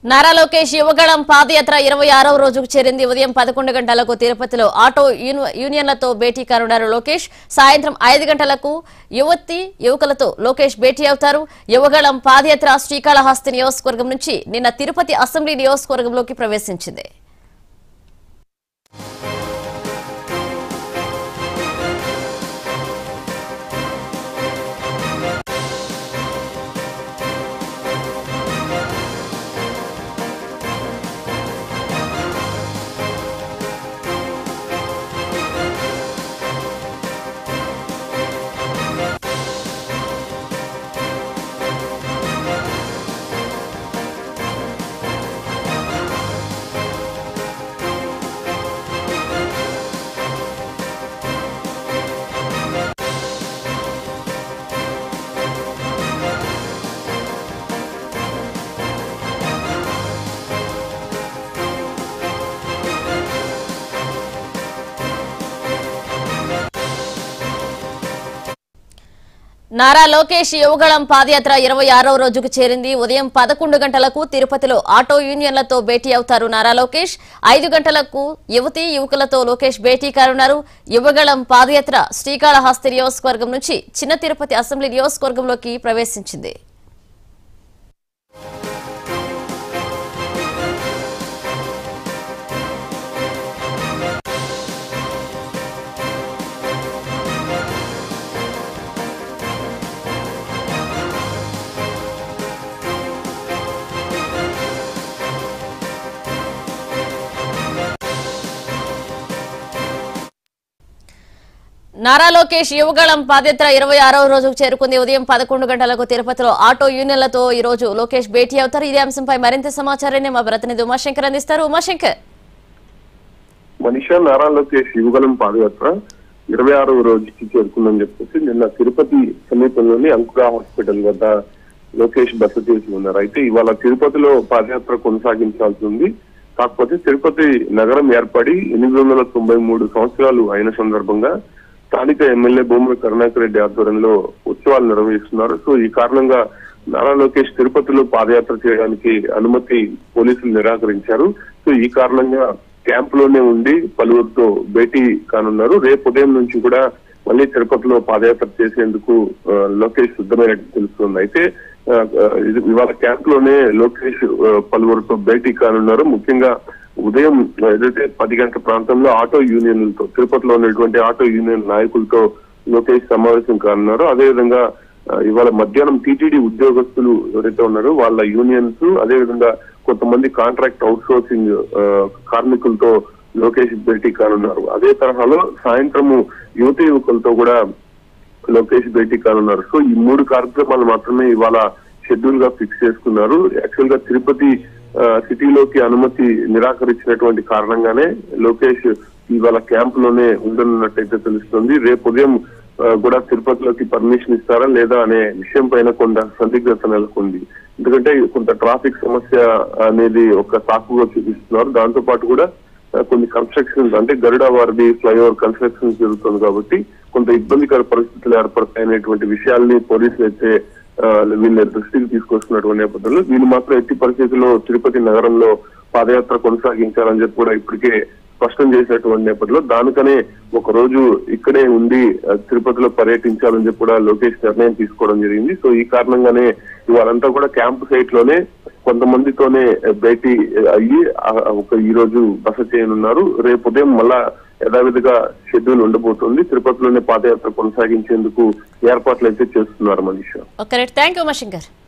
నారా లోకేష్ యువగళం పాదయాత్ర 26వ రోజుకు చేరింది. ఉదయం 11 గంటలకు తిరుపతిలో ఆటో యూనియన్లతో భేటీ కానున్నారు లోకేష్. సాయంత్రం 5 గంటలకు యువకులతో లోకేష్ భేటీ అవుతారు. యువగళం పాదయాత్ర శ్రీకాళహస్తి నియోజకవర్గం నుంచి నిన్న తిరుపతి అసెంబ్లీ నియోజకవర్గంలోకి ప్రవేశించింది. నారా లోకేష్ యువగళం పాదయాత్ర 26వ రోజుకు చేరింది. ఉదయం 11 గంటలకు తిరుపతిలో ఆటో యూనియన్లతో భేటీ అవుతారు నారా లోకేష్. 5 గంటలకు యువకులతో లోకేష్ భేటీ కానున్నారు. యువగళం పాదయాత్ర శ్రీకాళహస్తి నియోజకవర్గం నుంచి చిన్న తిరుపతి అసెంబ్లీ నియోజకవర్గంలోకి ప్రవేశించింది. నారా లోకేష్ యువగళం పాదయాత్ర 26వ రోజుకు చేరుకుంది. ఉదయం 11 గంటలకు తిరుపతిలో ఆటో యూనియన్లతో ఈ రోజు లోకేష్ భేటీ అవుతారు. ఇదే అంశంపై మరింత సమాచారాన్ని మా ప్రతినిధి ఉమాశంకర్ అందిస్తారు. ఉమాశంకర్, మనీషా, నారా లోకేష్ యువగళం పాదయాత్ర 26వ రోజుకి చేరుకుందని చెప్పేసి నిన్న తిరుపతి సమీపంలోని అంకురా హాస్పిటల్ వద్ద లోకేష్ బస చేసి ఉన్నారు. అయితే ఇవాళ తిరుపతిలో పాదయాత్ర కొనసాగించాల్సి ఉంది. కాకపోతే తిరుపతి నగరం ఏర్పడి 893 సంవత్సరాలు అయిన సందర్భంగా స్థానిక ఎమ్మెల్యే భూముల కరుణాకర్ రెడ్డి ఆధ్వర్యంలో ఉత్సవాలు నిర్వహిస్తున్నారు. సో ఈ కారణంగా నారా లోకేష్ తిరుపతిలో పాదయాత్ర చేయడానికి అనుమతి పోలీసులు నిరాకరించారు. సో ఈ కారణంగా క్యాంప్ లోనే ఉండి పలువురితో భేటీ కానున్నారు. రేపు ఉదయం నుంచి కూడా మళ్ళీ తిరుపతిలో పాదయాత్ర చేసేందుకు లోకేష్ సిద్ధమైనట్టు తెలుస్తుంది. అయితే ఇవాళ క్యాంప్ లోనే లోకేష్ పలువురితో భేటీ కానున్నారు. ముఖ్యంగా ఉదయం ఏదైతే 10 గంటల ప్రాంతంలో ఆటో యూనియన్లతో తిరుపతిలో ఉన్నటువంటి ఆటో యూనియన్ నాయకులతో లోకేష్ సమావేశం కానున్నారు. అదేవిధంగా ఇవాళ మధ్యాహ్నం టీటీడీ ఉద్యోగస్తులు ఎవరైతే ఉన్నారో వాళ్ళ యూనియన్స్, అదేవిధంగా కొంతమంది కాంట్రాక్ట్ అవుట్సోర్సింగ్ కార్మికులతో లోకేష్ భేటీ కానున్నారు. అదే తరహాలో సాయంత్రము యువకులతో కూడా లోకేష్ భేటీ కానున్నారు. సో ఈ 3 కార్యక్రమాలు మాత్రమే ఇవాళ షెడ్యూల్ గా ఫిక్స్ చేసుకున్నారు. యాక్చువల్ గా తిరుపతి సిటీలోకి అనుమతి నిరాకరించినటువంటి కారణంగానే లోకేష్ ఇవాళ క్యాంప్ లోనే ఉండనున్నట్టయితే తెలుస్తుంది. రేపు ఉదయం కూడా తిరుపతిలోకి పర్మిషన్ ఇస్తారా లేదా అనే విషయం పైన కొంత సందిగ్ధత నెలకొంది. ఎందుకంటే కొంత ట్రాఫిక్ సమస్య అనేది ఒక సాకుగా చూపిస్తున్నారు. దాంతో పాటు కూడా కొన్ని కన్స్ట్రక్షన్స్, అంటే గరుడ వారిది ఫ్లైఓవర్ కన్స్ట్రక్షన్ జరుగుతుంది కాబట్టి కొంత ఇబ్బందికర పరిస్థితులు ఏర్పడతాయనేటువంటి విషయాల్ని పోలీసులు అయితే వీళ్ళ దృష్టికి తీసుకొస్తున్నటువంటి నేపథ్యంలో వీళ్ళు మాత్రం ఎట్టి పరిస్థితుల్లో తిరుపతి నగరంలో పాదయాత్ర కొనసాగించాలని చెప్పి కూడా ఇప్పటికే స్పష్టం చేసినటువంటి నేపథ్యంలో దానికనే ఒక రోజు ఇక్కడే ఉండి తిరుపతిలో పర్యటించాలని చెప్పి కూడా లోకేష్ నిర్ణయం తీసుకోవడం జరిగింది. సో ఈ కారణంగానే వాళ్ళంతా కూడా క్యాంప్ సైట్ లోనే కొంతమందితోనే భేటీ అయ్యి ఈ రోజు బస చేయనున్నారు. రేపు ఉదయం మళ్ళా యథావిధిగా షెడ్యూల్ ఉండబోతుంది. తిరుపతిలోనే పాదయాత్ర కొనసాగించేందుకు ఏర్పాట్లు అయితే చేస్తున్నారు. Manisha, thank you Umashankar.